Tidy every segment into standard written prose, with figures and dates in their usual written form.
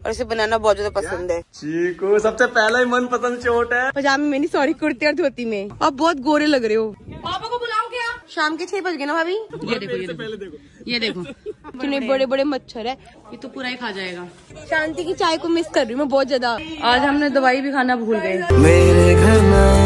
और इसे बनाना बहुत ज्यादा पसंद है। चीकू सबसे पहला ही मन पसंद चोट है। पजामे में नहीं, सॉरी, कुर्ते और धोती में। आप बहुत गोरे लग रहे हो। पापा को बुलाओ क्या? शाम के 6 बज गए ना भाभी। ये देखो, ये देखो कितने बड़े बड़े मच्छर है। ये तो पूरा ही खा जाएगा। शांति की चाय को मिस कर रही हूँ मैं बहुत ज्यादा। आज हमने दवाई भी खाना भूल गए। मेरे घर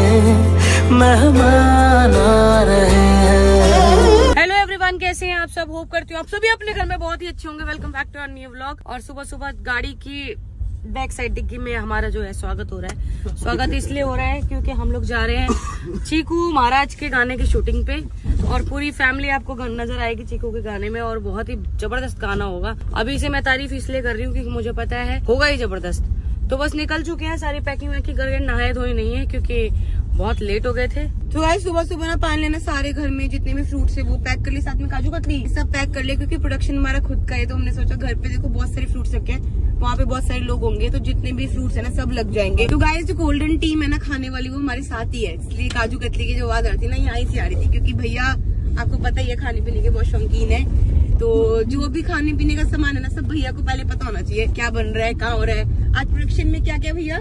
मेहमान आ रहे हैं। हेलो एवरीवन, कैसे हैं आप सब? होप करती हूँ आप सभी अपने घर में बहुत ही अच्छे होंगे। Welcome back to our new vlog. और सुबह सुबह गाड़ी की बैक साइड डिग्गी में हमारा जो है स्वागत हो रहा है। स्वागत इसलिए हो रहा है क्योंकि हम लोग जा रहे हैं चीकू महाराज के गाने की शूटिंग पे। और पूरी फैमिली आपको नजर आएगी चीकू के गाने में। और बहुत ही जबरदस्त गाना होगा। अभी से मैं तारीफ इसलिए कर रही हूँ क्योंकि मुझे पता है होगा ही जबरदस्त। तो बस निकल चुके हैं, सारी पैकिंग वैकिंग करके, नहाए धोए नहीं है क्योंकि बहुत लेट हो गए थे। तो गाइस सुबह सुबह ना पानी लेना, सारे घर में जितने भी फ्रूट्स है वो पैक कर लिए, साथ में काजू कतली सब पैक कर लिए क्योंकि प्रोडक्शन हमारा खुद का है। तो हमने सोचा घर पे देखो बहुत सारे फ्रूट्स रखे हैं, वहाँ पे बहुत सारे लोग होंगे तो जितने भी फ्रूट्स है ना सब लग जाएंगे। तो गाइस जो गोल्डन टीम है ना खाने वाली वो हमारे साथ ही है, इसलिए काजू कतली की जो आवाज आ रही थी ना यहाँ से आ रही थी क्योंकि भैया आपको पता ही है खाने पीने के बहुत शौकीन है। तो जो भी खाने पीने का सामान है ना सब भैया को पहले पता होना चाहिए क्या बन रहा है, कहाँ हो रहा है। आज प्रोडक्शन में क्या क्या भैया?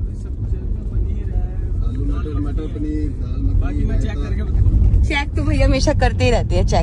मटर पनीर, दाल मखनी, मैं चेक करके चेक तो भैया हमेशा करते ही रहते हैं चेक।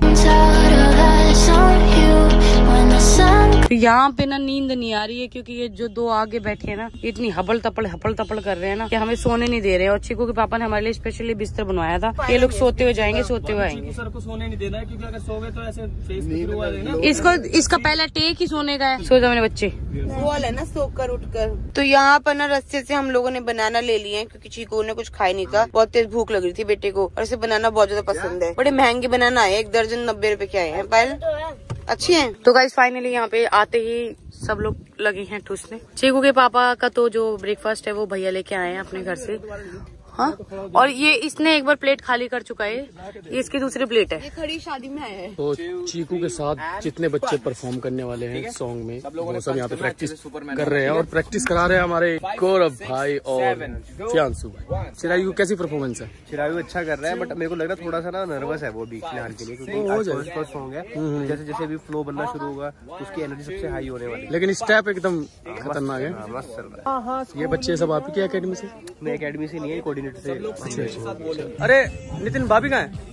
तो यहाँ पे ना नींद नहीं आ रही है क्योंकि ये जो दो आगे बैठे हैं ना इतनी हबल तपड़ कर रहे हैं ना कि हमें सोने नहीं दे रहे हैं। और चीकू के पापा ने हमारे लिए स्पेशली बिस्तर बनवाया था। ये लोग सोते हुए जाएंगे, सोते हुए आएंगे। सर को सोने नहीं देना है क्योंकि अगर सोगे तो ऐसे फेस इसका पहला टेक ही सोने का है। सो जाओ मेरे बच्चे, वो वाला है ना सोकर उठकर। तो यहाँ पर ना रस्ते से हम लोगों ने बनाना ले लिए हैं क्योंकि चीकू ने कुछ खाया नहीं था। बहुत तेज भूख लग रही थी बेटे को और इसे बनाना बहुत ज्यादा पसंद है। बड़े महंगे बनाना आए, 1 दर्जन 90 रुपए के आए हैं। पायल अच्छी हैं। तो गाइस फाइनली यहाँ पे आते ही सब लोग लगे हैं ठूसने। चीकू के पापा का तो जो ब्रेकफास्ट है वो भैया लेके आए हैं अपने घर से। हाँ, और ये इसने एक बार प्लेट खाली कर चुका है, ये इसकी दूसरी प्लेट है। ये खड़ी शादी में आए हैं। तो चीकू के साथ जितने बच्चे परफॉर्म करने वाले हैं सॉन्ग में वो सब यहाँ पे प्रैक्टिस कर रहे हैं और प्रैक्टिस करा रहे हैं हमारे गौरव भाई और फियांशु भाई। चिरायु कैसी परफॉर्मेंस है? चिरायु अच्छा कर रहा है बट मेरे को लग रहा है थोड़ा सा ना नर्वस है वो भी फिलहाल के लिए क्योंकि फर्स्ट सॉन्ग है। जैसे जैसे भी फ्लो बनना शुरू होगा उसकी एनर्जी सबसे हाई होने वाली है। लेकिन स्टेप एकदम खतरनाक है। मस्त चल रहा है। ये बच्चे सब आपकी अकेडमी से? मैं अकेडमी से नहीं है, कोऑर्डिनेटर से। अरे नितिन भाभी कहाँ है?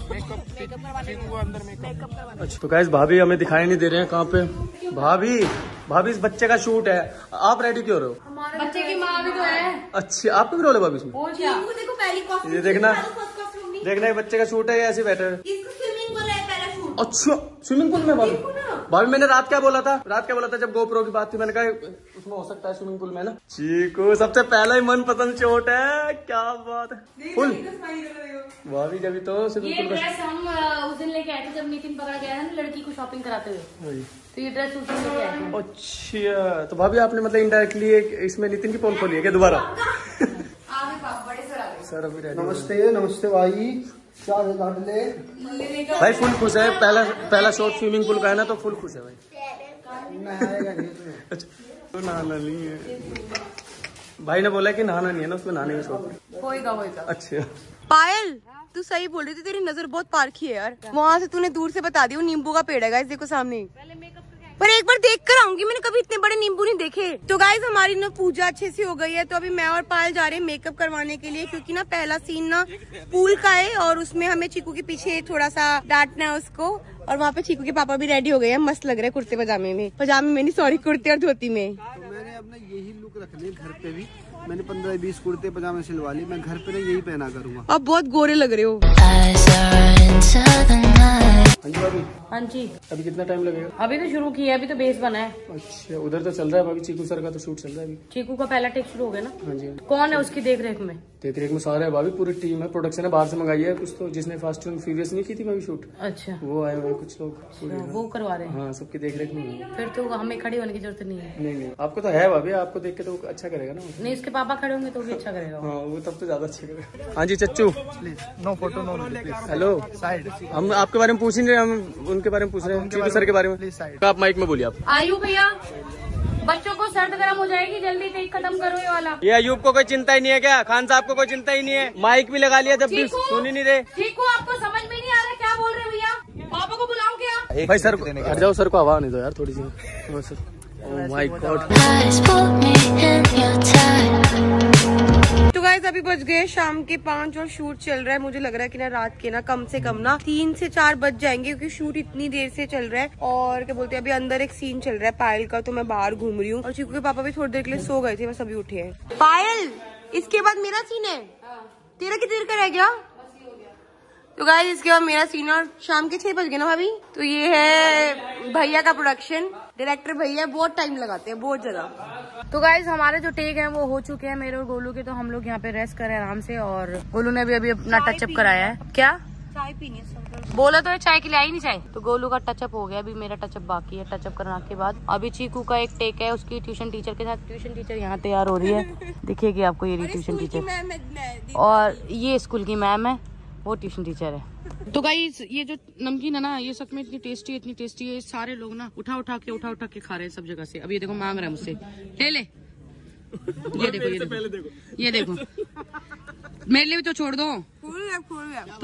अच्छा तो गाइस भाभी हमें दिखाई नहीं दे रहे हैं। कहाँ पे भाभी? इस बच्चे का शूट है, आप रेडी क्यों हो रहे हो? बच्चे की माँ भी तो है। अच्छा आपका भी रोल है भाभी इसमें? ये देखना ये बच्चे का शूट है, ये ऐसे बैठे हैं। अच्छा स्विमिंग पूल में भाभी मैंने रात क्या बोला था जब गोप्रो की बात थी, मैंने कहा उसमें हो सकता है स्विमिंग पूल में ना। चीकू सबसे पहला ही मन पसंद चोट है। क्या बात है, फुल भाभी जब तो स्विमिंग पूल का हम उस दिन लेके आए थे जब नितिन पकड़ा गया था ना लड़की को शॉपिंग कराते हुए, तो ये ड्रेस उस दिन लेके आए थे। अच्छा तो भाभी आपने मतलब इनडायरेक्टली इसमें नितिन की पोल खोली है क्या दोबारा? सर अभी नमस्ते भाई, भाई फुल खुश है। पहला शॉट स्विमिंग पूल का है ना तो फुल खुश है भाई। अच्छा तो नहाना नहीं है, भाई ने बोला कि नहाना नहीं है ना उसमें, नहाने का शौक होएगा। अच्छा पायल तू सही बोल रही थी, तेरी नजर बहुत पारखी है यार। वहाँ से तूने दूर से बता दिया नींबू का पेड़ है गाइस, देखो सामने। पर एक बार देख कर आऊंगी, मैंने कभी इतने बड़े नींबू नहीं देखे। तो गाइस हमारी ना पूजा अच्छे से हो गई है, तो अभी मैं और पायल जा रहे हैं मेकअप करवाने के लिए क्योंकि ना पहला सीन ना पूल का है और उसमें हमें चीकू के पीछे थोड़ा सा डांटना है उसको। और वहाँ पे चीकू के पापा भी रेडी हो गए हैं, मस्त लग रहे हैं कुर्ते पजामे में नहीं सॉरी कुर्ते और धोती में। तो मैंने अपना यही लुक रखनी है घर पे भी। मैंने 15-20 कुर्ते पजामे सिलवा ली, मैं घर पे ना यही पहना करूंगा। आप बहुत गोरे लग रहे हो। हाँ जी अभी कितना टाइम लगेगा? अभी तो शुरू किया है, अभी तो बेस बना है। अच्छा उधर तो चल रहा है भाभी, चीकू सर का तो शूट चल रहा है अभी। चीकू का पहला टेक शुरू हो गया ना? हाँ जी। कौन है उसकी देख रेख में? सारे है भाभी, पूरी टीम है। प्रोडक्शन है बाहर से मंगाई है कुछ, तो जिसने फास्ट एंड फ्यूरियस नहीं की थी भाभी शूट, अच्छा वो आए हुए कुछ लोग, वो करवा रहे हैं। हाँ सबकी देख रेख में है। फिर तो हमें खड़े होने की जरूरत नहीं है। नहीं आपको तो है भाभी, आपको देख के तो अच्छा करेगा ना। नहीं उसके पापा खड़े होंगे तो भी अच्छा करेगा। हाँ वो तब तो ज्यादा अच्छा करेगा। हाँ जी चच्चू नो फोटो नो। हेलो, हम आपके बारे में पूछ ही नहीं रहे, हम उनके बारे में पूछ रहे हैं, चीकू सर के बारे में। आप माइक में बोलिए। आप आयु भैया बच्चों को सर्द गर्म हो जाएगी, जल्दी टेक खत्म करो ये वाला। ये अयूब को कोई चिंता ही नहीं है क्या? खान साहब को कोई चिंता ही नहीं है, माइक भी लगा लिया जब भी सुन ही नहीं रहे। ठीक हो, आपको समझ में नहीं आ रहा क्या बोल रहे भैया? पापा को बुलाओ क्या? भाई सर हट जाओ, सर को आवाज नहीं दो यार थोड़ी सी। My god. तो गाइस अभी बज गए शाम के 5 और शूट चल रहा है। मुझे लग रहा है कि ना रात के ना कम से कम ना 3 से 4 बज जाएंगे, क्योंकि शूट इतनी देर से चल रहा है। और क्या बोलते हैं, अभी अंदर एक सीन चल रहा है पायल का, तो मैं बाहर घूम रही हूँ। और चीकू के पापा भी थोड़ी देर के लिए सो गए थे, बस अभी उठे हैं। पायल, इसके बाद मेरा सीन है। तेरा कितनी देर का रह गया? तो गाइस इसके बाद मेरा सीन, और शाम के 6 बज गए ना भाभी। तो ये है भैया का प्रोडक्शन, डायरेक्टर भैया बहुत टाइम लगाते हैं, बहुत ज्यादा। तो गाइस हमारे जो टेक है वो हो चुके हैं मेरे और गोलू के, तो हम लोग यहाँ पे रेस्ट करें आराम से। और गोलू ने अभी अपना टचअप कराया है। क्या चाय पीनी है? बोला तो है चाय के लिए आई नहीं चाय। तो गोलू का टचअप हो गया, अभी मेरा टचअप बाकी है। टचअप करने के बाद अभी चीकू का एक टेक है उसकी ट्यूशन टीचर के साथ। ट्यूशन टीचर यहाँ तैयार हो रही है, दिखेगी आपको ये ट्यूशन टीचर। और ये स्कूल की मैम है, वो ट्यूशन टीचर है। तो गाइस ये जो नमकीन है ना, ये सच में इतनी टेस्टी है। सारे लोग ना उठा उठा के खा रहे हैं सब जगह से। अब ये देखो मांग रहा है मुझसे, ले ये देखो ये देखो मेरे लिए भी तो छोड़ दो। तो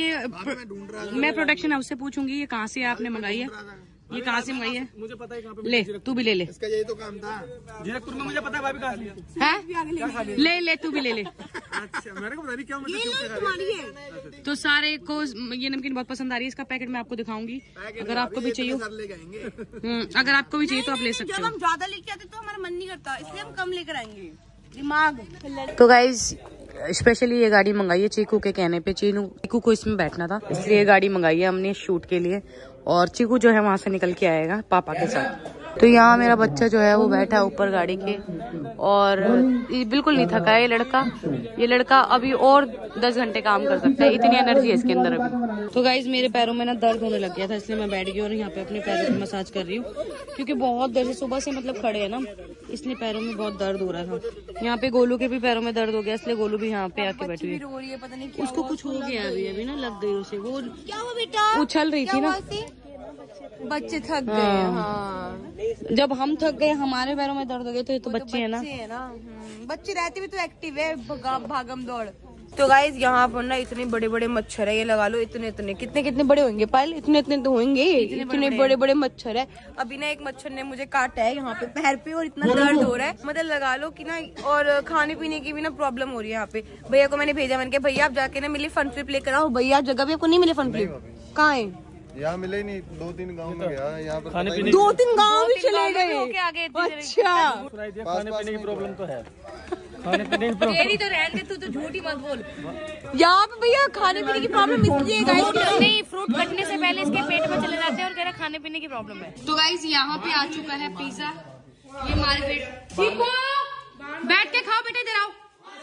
मैं प्रोडक्शन हाउस से पूछूंगी ये कहाँ से आपने मंगाई है, ये कहाँ से मंगाई है? मुझे पता है कहाँ पे। ले तू भी ले ले, इसका यही तो काम था जीरकपुर में। मुझे पता है भाभी कहाँ से ले तू भी ले ले। अच्छा मेरे को पता नहीं क्या मतलब। तो सारे को ये नमकीन बहुत पसंद आ रही है। इसका पैकेट मैं आपको दिखाऊंगी, अगर आपको भी चाहिए। अगर आपको भी चाहिए तो आप ले सकते हो। जब हम ज्यादा लेके आते तो हमारा मन नहीं करता, इसलिए हम कम लेकर आएंगे। दिमाग। तो गाइज स्पेशली ये गाड़ी मंगाई है चीकू के कहने पे। चीकू को इसमें बैठना था, इसलिए ये गाड़ी मंगाई है हमने शूट के लिए। और चीकू जो है वहां से निकल के आएगा पापा के साथ। तो यहाँ मेरा बच्चा जो है वो बैठा है ऊपर गाड़ी के, और बिल्कुल नहीं थका है ये लड़का अभी और 10 घंटे काम कर सकता है, इतनी एनर्जी है इसके अंदर अभी। तो गाइज मेरे पैरों में ना दर्द होने लग गया था, इसलिए मैं बैठ गई और यहाँ पे अपने पैरों की मसाज कर रही हूँ, क्योंकि बहुत देर से सुबह से मतलब खड़े है ना, इसलिए पैरों में बहुत दर्द हो रहा था। यहाँ पे गोलू के भी पैरों में दर्द हो गया, इसलिए गोलू भी यहाँ पे आके बैठी हुई है। पता नहीं उसको कुछ हो गया अभी ना, लग गई उसे। वो क्या हुआ बेटा? उछल रही थी ना, बच्चे थक गए। हाँ जब हम थक गए हमारे पैरों में दर्द हो गए, तो ये तो बच्चे है ना। बच्चे रहते भी तो एक्टिव है, भागम दौड़। तो गाइज यहाँ पर ना इतने बड़े बड़े मच्छर है, ये लगा लो इतने कितने बड़े होंगे पायल, इतने तो होंगे, इतने बड़े मच्छर है। अभी ना एक मच्छर ने मुझे काटा है यहाँ पे पैर पे, और इतना दर्द हो रहा है, मतलब लगा लो कि ना। और खाने पीने की भी ना प्रॉब्लम हो रही है यहाँ पे। भैया को मैंने भेजा, मैंने कहा भैया आप जाके ना मिले फन फ्लिप लेकर आओ। भैया जगह भी आपको नहीं मिले फन फ्लिप, कहाँ है? यहाँ मिले ही नहीं, 2-3 गाँव में गया यहाँ पर। 2-3 गाँव भी चले गए। अच्छा खाने पीने की प्रॉब्लम तो है। तेरी तो रहने दे, तू तो झूठ ही मत बोल। यहाँ पे भैया खाने पीने की प्रॉब्लम इसलिए गाइस नहीं, फ्रूट कटने से पहले इसके पेट में चले जाते हैं और कह रहा खाने पीने की प्रॉब्लम है। तो गाइस यहाँ पे आ चुका है पिज्जा, ये हमारे पेट। चीकू बैठ के खाओ बेटा, इधर आओ।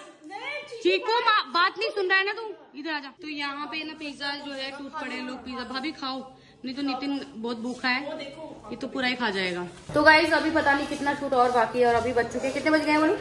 चीकू बात नहीं सुन रहा है ना तू, इधर आजा। तो यहाँ पे ना पिज्जा जो है टूट पड़े लोग, पिज्जा भाभी खाओ, नहीं तो नितिन बहुत भूखा है, ये तो पूरा ही खा जाएगा। तो गाइस अभी पता नहीं कितना शूट और बाकी है, और अभी बज चुके कितने बज गए हैं?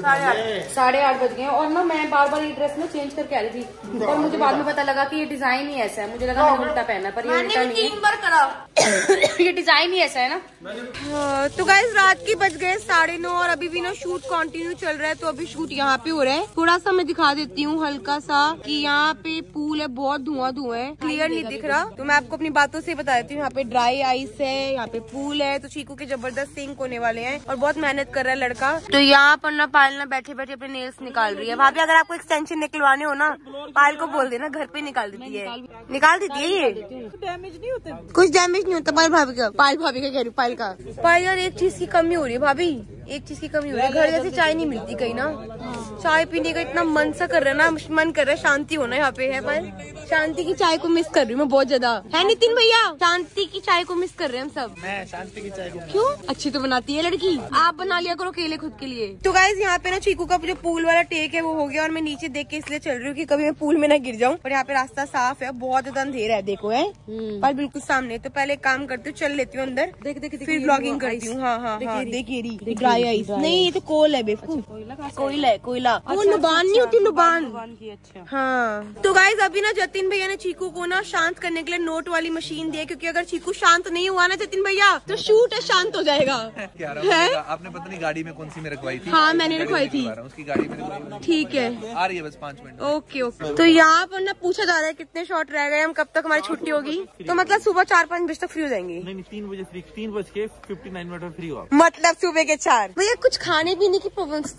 8:30 बज गए। और ना मैं बार ये ड्रेस में चेंज करके आ रही थी, और मुझे बाद में पता लगा कि ये डिजाइन ही ऐसा है। मुझे लगा मैंने उल्टा पहना, पर ये उल्टा नहीं है। ये डिजाइन ही ऐसा है ना। तो गाइस रात की बज गए 9:30, और अभी भी ना शूट कंटिन्यू चल रहा है। तो अभी शूट यहाँ पे हो रहा है। थोड़ा सा मैं दिखा देती हूँ हल्का सा कि यहाँ पे पूल है, बहुत धुआं है, क्लियर नहीं दिख रहा। तो मैं आपको अपनी बातों से बता देती हूँ। यहाँ पे ड्राई आइस है, यहाँ पे पूल है। तो चीकू के जबरदस्त सिंक होने वाले हैं, और बहुत मेहनत कर रहा है लड़का। तो यहाँ पर ना पायल ना बैठे बैठे अपने नेल्स निकाल रही है। भाभी अगर आपको एक्सटेंशन निकलवाने हो ना, पायल को बोल देना, घर पे निकाल देती है, निकाल देती है। ये डैमेज नहीं होता, कुछ डैमेज नहीं होता। पायल भाभी का कह रही हूँ, पायल का। पायल यार एक चीज की कमी हो रही है भाभी, एक चीज की कमी हो रही है। घर जैसे चाय नहीं मिलती कहीं ना, चाय पीने का इतना मन सा कर रहा है ना, मन कर रहा है शांति होना यहाँ पे है। पर शांति की चाय को मिस कर रही हूँ मैं बहुत ज्यादा, है नितिन भैया? शांति की चाय को मिस कर रहे हैं हम सब। मैं शांति की चाय को क्यों? अच्छी तो बनाती है लड़की, आप बना लिया करो केले खुद के लिए। तो गाइस यहाँ पे ना चीकू का जो पूल वाला टेक है वो हो गया, और मैं नीचे देख के इसलिए चल रही हूँ कि कभी मैं पूल में ना गिर जाऊँ। और यहाँ पे रास्ता साफ है, बहुत ज्यादा अंधेरा है, देखो है पर बिल्कुल सामने। तो पहले एक काम करती हूँ, चल लेती हूँ अंदर, फिर ब्लॉगिंग करती हूँ। हाँ देखिए ड्राई आइस नहीं, ये तो कोल है बेवकूफ, कोयला। वो लुबान नहीं होती, लुबान की। अच्छा हाँ। तो गाइस अभी ना जतिन भैया ने चीकू को ना शांत करने के लिए नोट वाली मशीन दी है, क्योंकि अगर चीकू शांत नहीं हुआ ना जतिन भैया तो शूट है, शांत हो जाएगा। है आपने पता नहीं गाड़ी में कौन सी में रखवाई थी? हाँ मैंने रखवाई थी, उसकी गाड़ी में रखवाई। ठीक है, आ रही है बस 5 मिनट। Okay okay. तो यहाँ पर ना पूछा जा रहा है कितने शॉट रह गए, हम कब तक हमारी छुट्टी होगी। तो मतलब सुबह 4-5 बजे तक फ्री हो जाएंगे? नहीं 3 बजे फ्री, 3:59 में फ्री हुआ। मतलब सुबह के 4 भैया। कुछ खाने पीने की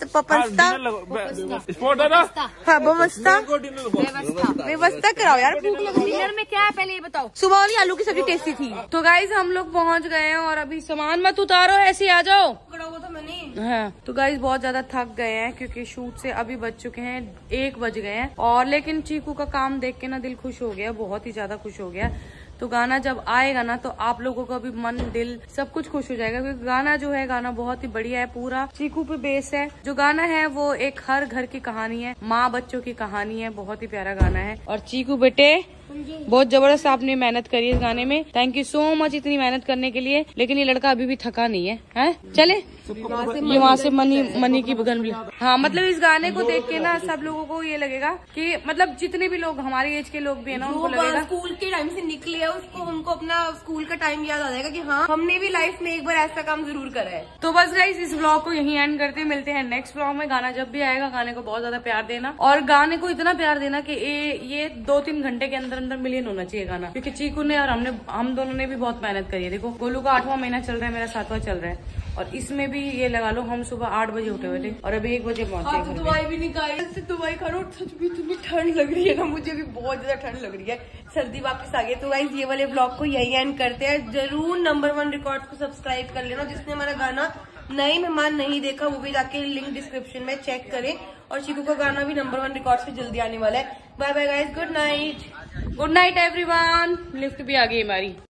व्यवस्था कराओ यार, भूख लग रही है। डिनर में क्या है पहले ये बताओ? सुबह वाली आलू की सब्जी टेस्टी थी। तो गाइज हम लोग पहुंच गए हैं और अभी सामान मत उतारो, ऐसे आ जाओ। पकड़ा हुआ था मैंने। हाँ तो गाइज बहुत ज्यादा थक गए हैं क्योंकि शूट से अभी बज चुके हैं 1 बज गए हैं। और लेकिन चीकू का काम देख के ना दिल खुश हो गया, बहुत ही ज्यादा खुश हो गया। तो गाना जब आएगा ना तो आप लोगों का भी मन दिल सब कुछ खुश हो जाएगा, क्योंकि गाना जो है गाना बहुत ही बढ़िया है, पूरा चीकू पे बेस है। जो गाना है वो एक हर घर की कहानी है, माँ बच्चों की कहानी है, बहुत ही प्यारा गाना है। और चीकू बेटे बहुत जबरदस्त आपने मेहनत करी है इस गाने में, थैंक यू सो मच इतनी मेहनत करने के लिए। लेकिन ये लड़का अभी भी थका नहीं है, हैं? चले ये वहाँ से मनी की बगन भी। हाँ मतलब इस गाने को देख के ना सब लोगों को ये लगेगा कि मतलब जितने भी लोग हमारे एज के लोग भी है ना उनको लगेगा स्कूल के टाइम से निकले है उसको, उनको अपना स्कूल का टाइम याद आ जाएगा कि हाँ हमने भी लाइफ में एक बार ऐसा काम जरूर करा है। तो बस गाइस इस ब्लॉग को यहीं एंड करते हैं, मिलते हैं नेक्स्ट ब्लॉग में। गाना जब भी आएगा गाने को बहुत ज्यादा प्यार देना, और गाने को इतना प्यार देना कि ये 2-3 घंटे के अंदर अंदर मिलियन होना चाहिए गाना, क्योंकि चीकू ने और हम दोनों ने भी बहुत मेहनत करी है। देखो गोलू का 8वां महीना चल रहा है, मेरा 7वां चल रहा है, और इसमें भी ये लगा लो हम सुबह 8 बजे उठे हुए थे और अभी 1 बजे पहुंचे। दवाई भी नहीं खाई, दवाई खा रहा हूँ, सच में इतनी ठंड लग रही है ना, मुझे भी बहुत ज्यादा ठंड लग रही है, सर्दी वापस आ गई। तो गाइस ये वाले ब्लॉग को यही एंड करते हैं। जरूर नंबर 1 रिकॉर्ड्स को सब्सक्राइब कर लेना, जिसने हमारा गाना नए मेहमान नहीं देखा वो भी जाके लिंक डिस्क्रिप्शन में चेक करें। और चीकू का गाना भी नंबर 1 रिकॉर्ड्स पे जल्दी आने वाला है। Bye bye guys, good night. Good night everyone. Lift भी आ गई हमारी।